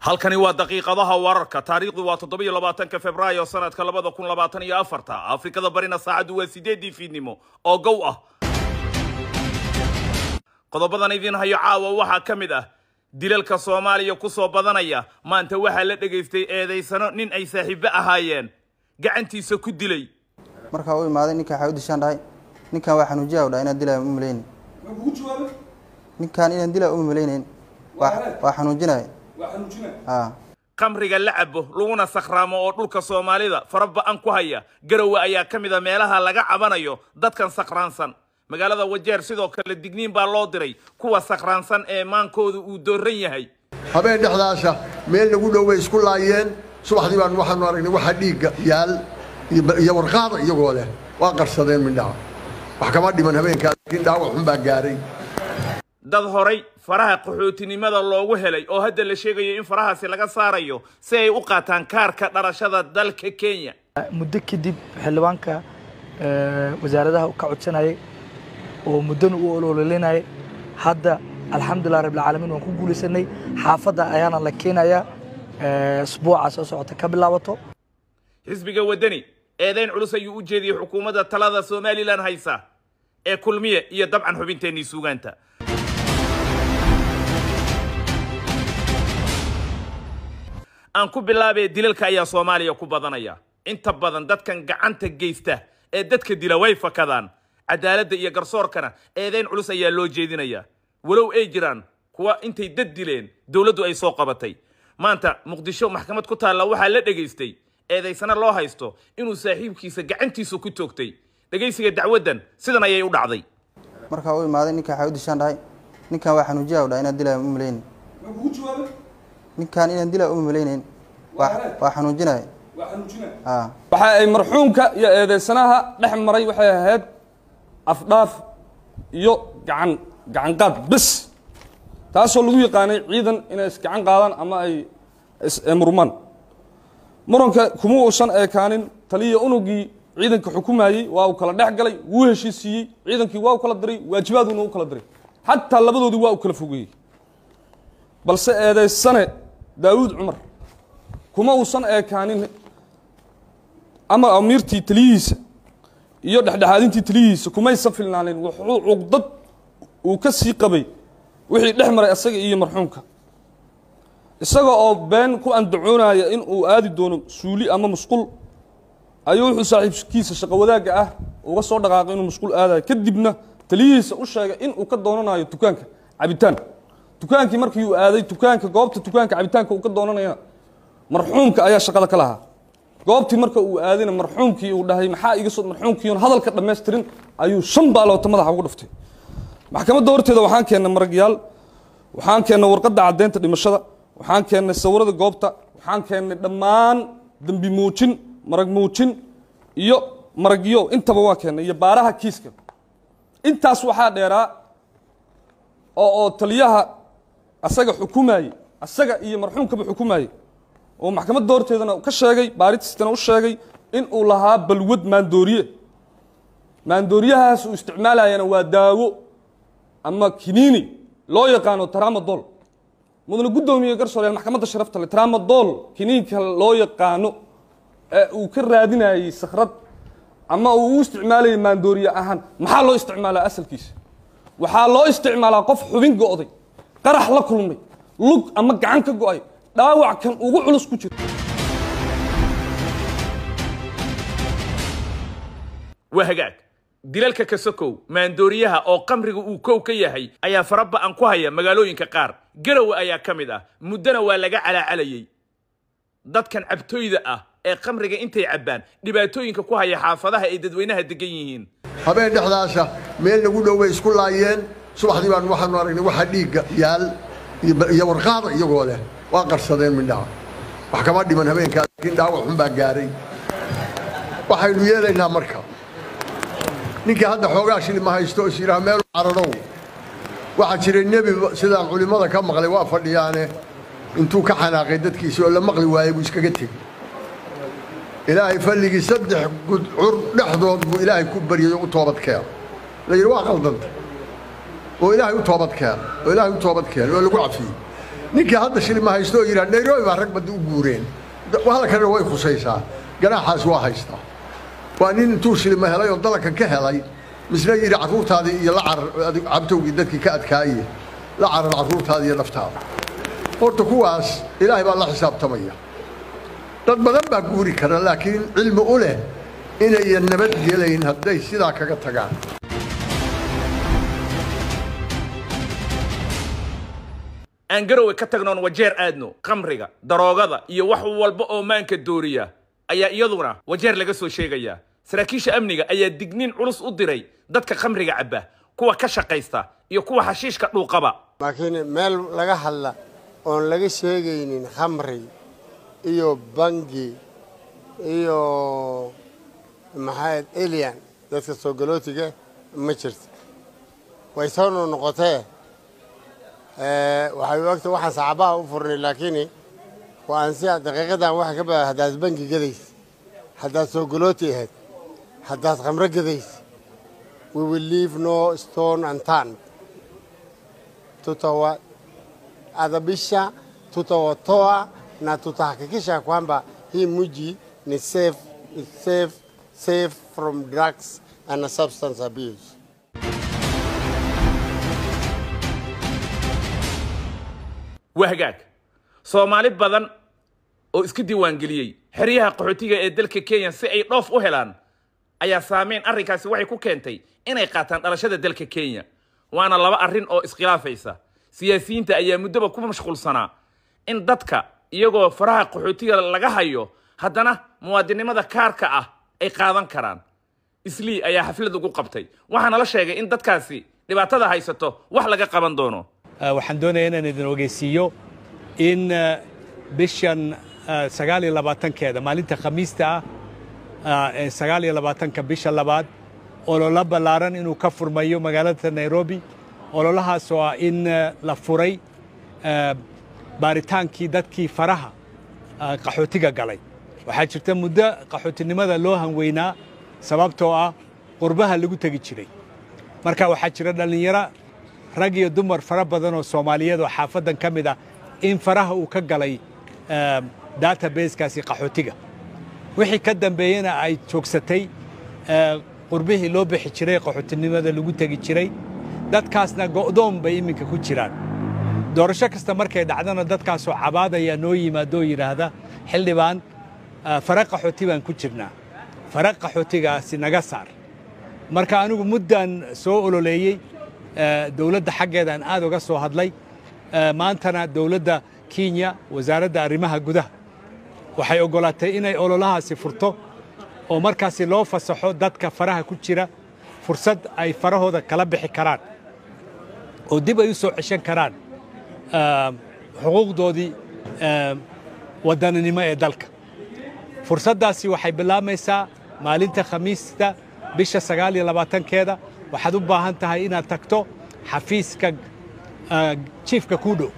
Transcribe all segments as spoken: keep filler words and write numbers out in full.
halkani waa daqiiqadaha wararka taariikhdu waa toddoba iyo labaatanka Febraayo sanadka labada kun labaatan iyo afar Afrikada barina saacadu waa sideedii fiidnimo oo gow ah qodobadan idin hayo caawa waxa kamid ah dilalka Soomaaliya ku soo badanaya maanta waxa la dhageystay eedeysano nin ay saaxiibo ahaayeen gacantiisa ku dilay marka uu imaaday ninka xawdi shan dhahay ninka waxa xanuujiyaa dhahay inaan dilay uma maleyn ninkan inaan dilay uma maleyn waa xanuujinay ah qamriga lacabo laguna sakhraamo oo dhulka Soomaalida faraba aan ku haya garowe ayaa kamida meelaha laga cabanayo dadkan sakhraansan magaalada Wajeer sidoo kale digniin baa loo diray kuwa sakhraansan ee maankoodu uu dooran yahay habeen dhaxdaasha meel lagu dhaway isku laayeen subaxdii baan waxaan aragnay waxa dhiiga yaal iyo warqaad iyagoo leh waa qarsadeen midhaha wax kama dhiman habeenka laakiin dhaawac xun baa gaaray dad horay faraha qaxootinimada loogu helay oo hadda la sheegayo in farahaasi laga saarayo si ay u qaataan kaarka dharashada dalka Kenya muddo kadib xilwaanka wasaaradaha ka codsanayay oo muddo u ololeenay hadda alxamdulillah rabbil caalamiin waan ku guuleysanay xaafada ayaana la keenaya isbuuca soo socota ka bilaabato xisbiga wadani eedayn culus ayuu u jeediyay xukuumadda talada Soomaaliland haysa ee kulmiye iyo dabcan xubinteennii suugaanta aan ku bilaabay dilalka ayaa Soomaaliya ku badanaya inta badan dadkan gacanta geysta ee dadka dila way fakadaan cadaaladda iyo garsoorkana eedayn culus ayaa loo jeedinaya walow ay jiraan kuwa intay dad dileen dawladdu ay soo qabatay maanta Muqdisho maxkamad ku taala waxa la dhageystay eedaysana loo haysto inuu saaxiibkiisa gacantiisa ku toogtay dhageysiga dacwadan sidan ayay u dhacday marka uu imaaday ninka xawdi shan dhahay ninka waxa xanuujiyaa dhahay inaan dilay uma maleyn ninkan inaan dilay uma maleyn waa xanuujinay waa xanuujinay ah waxa ay marxuumka iyo eedeysanaha dhex maray waxay ahayd afdhaaf iyo gacan gacan qaad bas taasoo lagu yaqaanay ciidan inay is gacan qaadaan ama ay murman muranka kuma uusan eekaanin taliya unugii ciidanka xukumayay waa uu kala dhex galay wuu heshiisiyay ciidankii waa uu kala diray waajibaaduna uu kala diray hatta labadoodii waa uu kala fogeeyay balse eedeysane Daawud Umar kuma uusan eekaanin ama amirtii taliyiisa iyo dhaxdhaxaadintii taliyiisa kuma aysan filnaanin wuxuu uqdad uu ka sii qabay wixii dhex maray asaga iyo marxuumka isaga oo been ku andacoonaya in uu aadi doono suuli ama musqul ayuu wuxuu saaxiibkiisa shaqo wadaaga ah uga soo dhaqaaqay inuu musqul aadayo kadibna taliyiisa u sheegay in uu ka doonanayo dukaanka cabitaan dukaankii markii uu aaday dukaanka goobta dukaanka cabitaanka uu ka doonanaya marxuumka ayaa shaqada ka lahaa goobtii marka uu aadayna marxuumkii uu dhahay maxaa iga soo marxuumkii oo hadalka dhameystirin ayuu shan baaloota madaxa ugu dhuftay maxkamadda horteeda waxaan keenay maragyaal waxaan keenay warqadda cadeynta dhimashada waxaan keenay sawirada goobta waxaan keenay dhammaan dambi muujin marag muujin iyo maragyo intaba waa keenay iyo baaraha kiiska intaas waxaa dheeraa oo oo taliyaha asaga xukumayay asaga iyo marxuumkaba xukumayay oo maxkamadda horteedana ka sheegay baaritiisana u sheegay in uu lahaa balwad maandooriye maandooriyahaas uu isticmaalayana waa daawo ama kiniini loo yaqaano tramadol mudane gudoomiye garsooryaal maxkamadda sharafta leh tramadol kiniinka loo yaqaano ee uu ka raadinayay sakhrad ama uu u isticmaalayay maandooriye ahaan maxaa loo isticmaalaa asalkiisa waxaa loo isticmaalaa qof xubin go'day qarax la kulmay lug ama gacan ka go'ay dhaawac kan ugu culus ku jira wahagaag dilalka ka sokow maandooriyaha oo qamriga uu kow ka yahay ayaa faraba aan ku haya magaalooyinka qaar garowe ayaa kamid ah muddana waa laga calaacalayay dadkan cabtooyda ah ee qamriga intay cabaan dhibaatooyinka ku haya xaafadaha ay dadweynaha degan yihiin habeen dhaxdaasha meel lagu dhaway isku laayeen subaxdii baan waxaan aragnay waxa dhiiga yaal iyo warqaad iyagoo leh waa qarsadeen midhaha wax kama dhiman habeenka laakiin dhaawac xun baa gaaray waxaynu yeelaynaa marka ninkii hadda xoogaa shil ma haysto isiraha meel cararow waxa jiray nebi sidaan culimada ka maqlay waa fadhiyaane intuu ka xanaaqay dadkiisa oo la maqli waayay buu iskaga tegey ilaahay falligii saddex gudcur dhexdood buu ilaahay ku baryay u toobad keen la yiri waa qaldanta oo ilaahay u toobad keen oo ilaahay u toobad keen oo lagu cafiyay ninkii hadda shilima haysto oo yidhaha nairobi baa rag badda u guureen halkana way khusaysaa ganaaxaas waa haystaa waa nin intuu shilima helay oo dalankan ka helay misna yidhi carruurtaadii iyo la carar cabtowgii dadkii ka adkaaye la carar carruurtaadii iyo naftaada horta kuwaas ilaahay baa la xisaabtamaya dad badan baa guuri kara laakiin cilmi u leh inayan nabad gelayn hadday sidaa kaga tagaan aan garowe ka tagnoon wajeer aadno khamriga daroogada iyo wax walba oo maanka dooriya ayaa iyaduna wajeer laga soo sheegayaa saraakiisha amniga ayaa digniin culus u diray dadka khamriga cabba kuwa ka shaqaysta iyo kuwa xashiishka dhuuqaba laakiin meel laga hadla oon laga sheegaynin khamri iyo bangi iyo maxaad alien dadka soo galootiga ma jirto way soo noqotee ee waxay u ogtahay waxa sacabaha u furnay laakiin waan si daqiiqadan waxa ka baa hadaad bangi gadays hadaad soo galooti ahayd hadaad khamri gadays we will leave no stone unturned tutawa adabisha tutawatoa na tutahakikisha kwamba hii mji ni safe is safe safe from drugs and substance abuse. wahagaag Soomaali badan oo iska diiwaan geliyay xiriyaha qaxootiga ee dalka Kenya si ay dhoof u helaan ayaa saameyn arrinkaasi waxay ku keentay inay qaataan dhalashada dalka Kenya waana laba arrin oo iskhilaafaysa siyaasiyiinta ayaa muddaba ku mashquulsanaa in dadka iyagoo faraha qaxootiga laga hayo haddana muwaadinimada kaarka ah ay qaadan karaan islii ayaa xaflad ugu qabtay waxaana la sheegay in dadkaasi dhibaatada haysato wax laga qaban doono waxaan doonayaa inaan idin ogeysiiyo in bishan sagaal iyo labaatankeeda maalinta khamiista ah ee sagaal iyo labaatanka bisha labaad ololo ballaaran inuu ka furmayo magaalada Nairobi ololahaas oo ah in la furay baaritaankii dadkii faraha qaxootiga galay waxaa jirta muddo qaxootinimada loo hanweynaa sababtoo ah qurbaha lagu tagi jiray marka waxaa jira dhalinyaro rag iyo dumar fara badan oo Soomaaliyeed oo xaafadan ka mid ah in faraha uu ka galay database-kaasi qaxootiga wixii ka dambeeyana ay joogsatay qurbihii loo bixi jiray qaxootinimada lagu tagi jiray dadkaasna go'doon bay iminka ku jiraan doorasho kasta markay dhacdana dadkaasoo cabaadaya noo yimaado yiraahda xildhibaan fara qaxooti baan ku jirnaa fara qaxootigaasi naga saar marka anigu muddan soo ololeeyay dawladda xaggeedaan aad uga soo hadlay maantana dawladda Kenya wasaaradda arrimaha gudaha waxay ogolaatay inay ololahaasi furto oo markaasi loo fasaxo dadka faraha ku jira fursad ay farahooda kala bixi karaan oo dib ay u soo ceshan karaan xuquuqdoodii wadaninimo ee dalka fursaddaasi waxay bilaamaysaa maalinta khamiista bisha sagaal iyo labaatankeeda waxaad u baahan tahay inaad tagto xafiiska chiefka kudo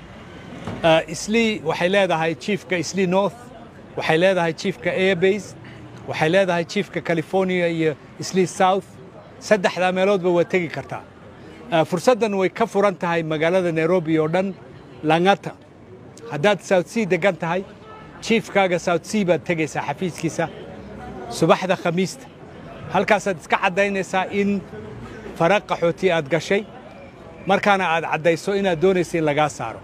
islii waxay leedahay chiefka islii north waxay leedahay chiefka airbase waxay leedahay chiefka California iyo islii south saddexda meeloodba waa tagi kartaa fursaddan way ka furan tahay magaalada Nairobi oo dhan Langata haddaad South Sea degan tahay chiefkaaga South Sea baad tegaysaa xafiiskiisa subaxda khamiista halkaasaad iska cadaynaysaa in faraq qaxooti aad gashay markaana aad cadayso inaad doonayso in laga saaro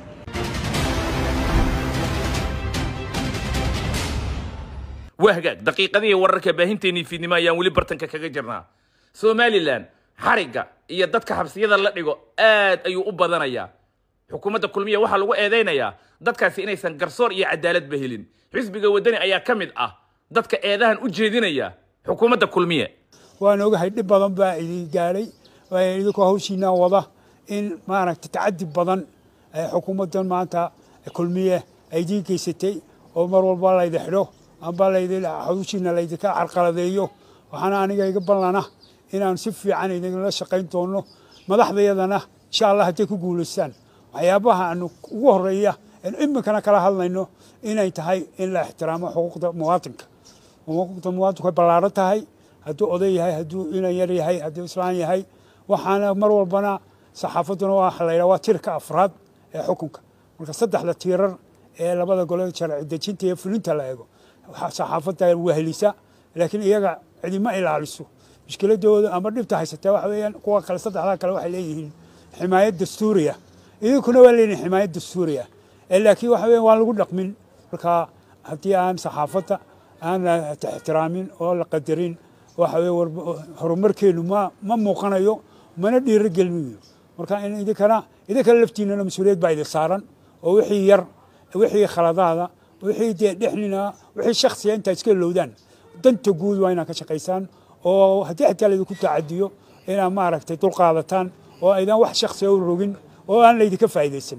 wahagaag daqiiqadii wararka baahinteennii fiidnimo ayaan weli bartanka kaga jirnaa Somaliland xariga iyo dadka xabsiyada la dhigo aad ayuu u badanayaa xukuumadda kulmiye waxa lagu eedeynayaa dadkaasi inaysan garsoor iyo cadaalad bahelin xisbiga wadani ayaa ka mid ah dadka eedahan u jeedinaya xukuumadda kulmiye waan ogahay dhib badan baa idin gaaray way idinku hawshiina wada in maaragtay tacaddi badan ay xukuumaddan maanta kulmiye ay diigeysatay oo mar walba la idhixdo amba la idin hawshiina la idinka carqaladeeyo waxaana aniga iga ballana inaan si fiican idinla shaqayn doono madaxdeedana insha Allah hadii ku guuleystaan waxyaabaha aanu ugu horeeya in iminkana kala hadlayno inay tahay in la ixtiraamo xuquuqda muwaadinka xuquuqda muwaadinka ballaaran tahay hadduu oday yahay hadduu inay yar yahay hadduu islaan yahay waxaana mar walbana saxaafaduna waa la yiraahdaa tirka afraad ee xukunka marka saddexda tiirar ee labada gole sharci dejinta iyo fulinta la eego saxaafadda wehelisa laakiin iyaga cidima ilaaliso mushkiladooda ama dhibta haysata waxa weeyaan kuwa kale saddexda kale waxay leeyihiin ximaayad dastuuriya idinkuna waa leeyihiin ximaayad dastuuriya laakiin waxa weeyaan waa lagu dhaqmin marka haddii aan saxaafadda aan ixtiraamin oo la qadarin waxa weeye horumarkeenu ma ma muuqanayo mana dhiirigelinayo marka in idinkana idinkana laftiinana mas-uuliyad baa idin saaran oo wixii yar wixii khaladaada wixii dee dhexnina wixii shakhsiya intaa iska lowdaan danta guud waa inaad ka shaqaysaan oo haddii xitaa laydinku tacadiyo inaad maaragtay dulqaadataan oo aydan wax shakhsiya u rogin oo aan laydinka faa'iidaysan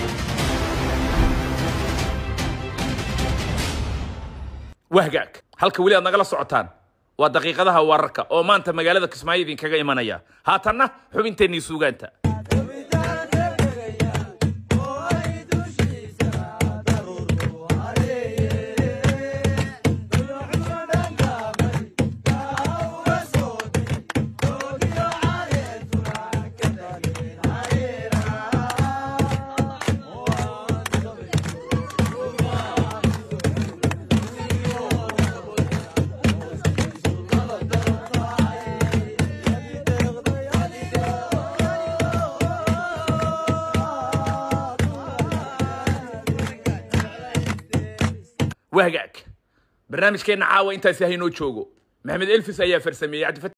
wahgaag halka weli aad nagala socotaan waa daqiiqadaha wararka oo maanta magaalada Kismaayo idinkaga imanaya haatanna xubinteennii suugaanta وهجاك برنامج كنا عاوة أنت سهينو تشوجو محمد إلفيس أيها فرسمية